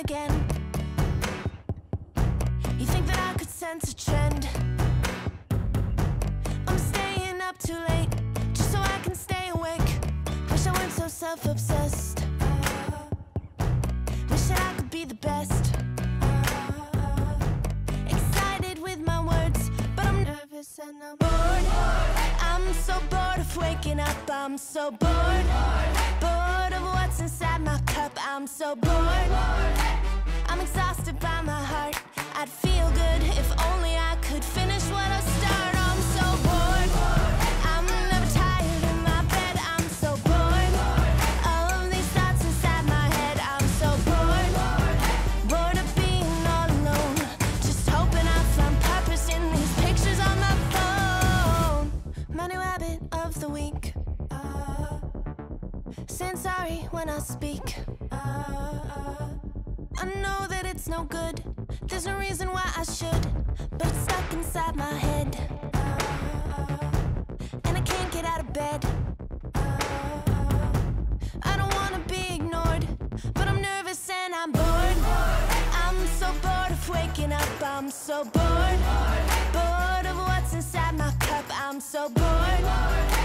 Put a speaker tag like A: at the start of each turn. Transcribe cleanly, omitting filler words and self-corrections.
A: again. You think that I could sense a trend? I'm staying up too late just so I can stay awake. Wish I weren't so self-obsessed. Wish that I could be the best. Excited with my words, but I'm nervous and I'm bored. I'm so bored of waking up. I'm so bored. Bored of what's inside my cup. I'm so bored. I'm exhausted by my heart. I'd feel good if only I could finish what I start. I'm so bored. I'm never tired in my bed. I'm so bored of these thoughts inside my head. I'm so bored. Bored of being all alone. Just hoping I found purpose in these pictures on my phone. My new habit of the week. Saying sorry when I speak. I know that it's no good. There's no reason why I should, but it's stuck inside my head. And I can't get out of bed. I don't wanna be ignored, but I'm nervous and I'm bored. I'm so bored of waking up. I'm so bored. Bored of what's inside my cup. I'm so bored.